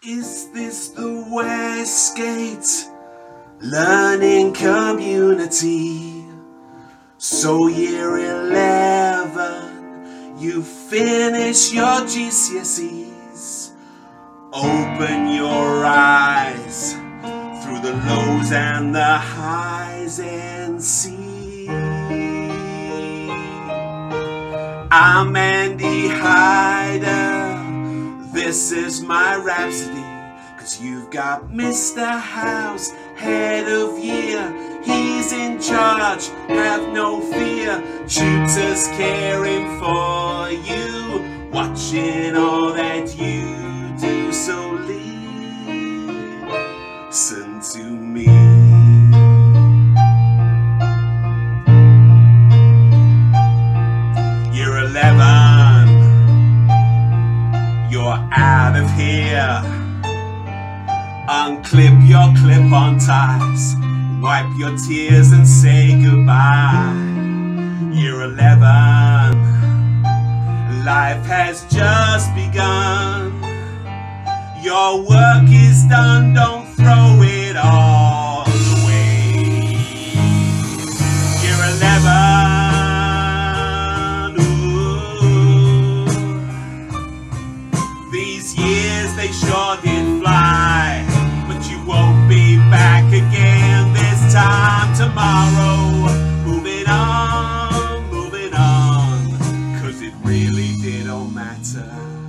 Is this the Westgate Learning Community? So year 11, you finish your GCSEs. Open your eyes through the lows and the highs and see. I'm Andy Hyder. This is my rhapsody, 'cause you've got Mr. House, head of year. He's in charge, have no fear. Tutors caring for you, watching all that you do. So listen to me. You're 11. You're out of here. Unclip your clip-on ties, wipe your tears and say goodbye. You're 11. Life has just begun. Your work is done, don't throw it all away. You're 11. These years, they sure did fly, but you won't be back again this time tomorrow. Moving on, 'cause it really did all matter.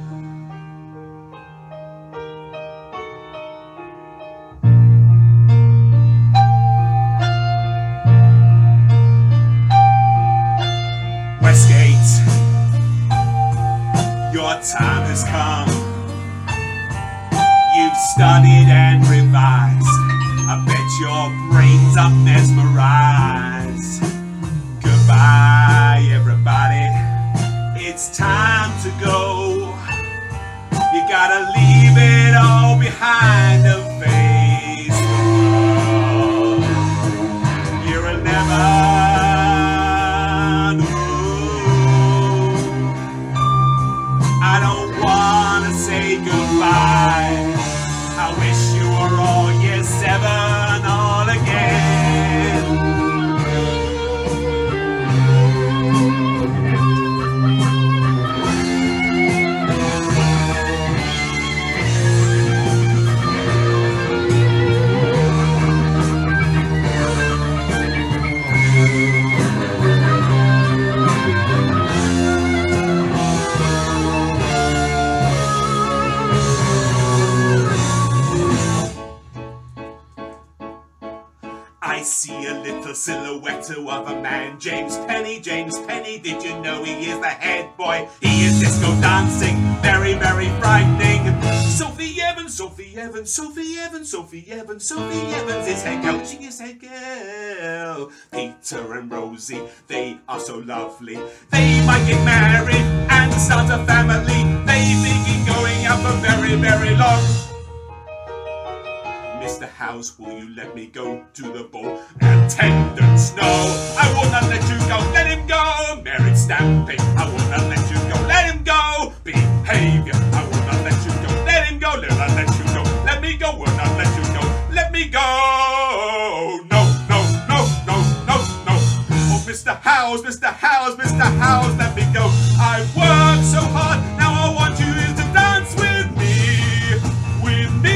Westgate, your time has come. You've studied and revised. I bet your brains are mesmerized. Goodbye, everybody. It's time to go. You gotta leave it all behind and face the world. You're 11. I don't wanna say goodbye. I wish you were all year 7 all again. I see a little silhouette of a man, James Penny. James Penny, did you know he is the head boy? He is disco dancing, very, very frightening. Sophie Evans, Sophie Evans, Sophie Evans, Sophie Evans, Sophie Evans is head girl, she is head girl. Peter and Rosie, they are so lovely. They might get married and start a family. They've been going out for very, very long. Mr. House, will you let me go to the ball? Attendance, no, I will not let you go. Let him go. Merit stamping, I will not let you go. Let him go. Behavior, I will not let you go. Let him go. Let not let you go. Let me go. Will not let you go. Let me go. No, no, no, no, no, no. Oh, Mr. House, Mr. House, Mr. House, let me go. I've worked so hard. Now I want you to dance with me. With me.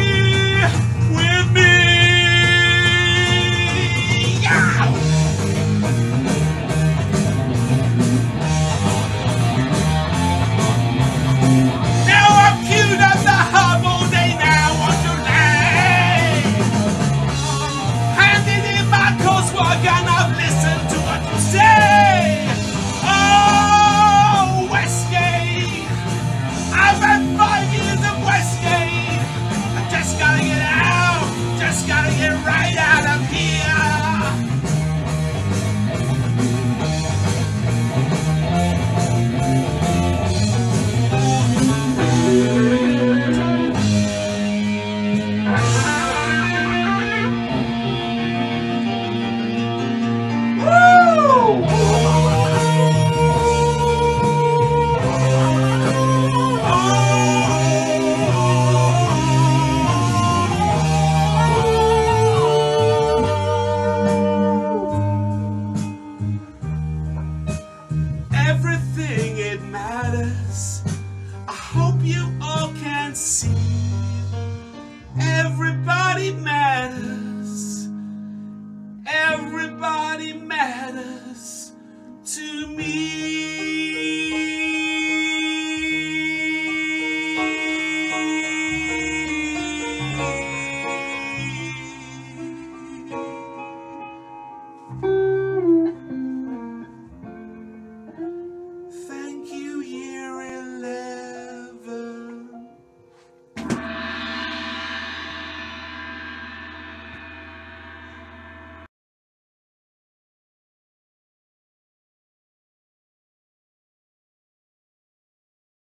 And I've listened to what you say. Oh, Westgate, everything it matters. I hope you all can see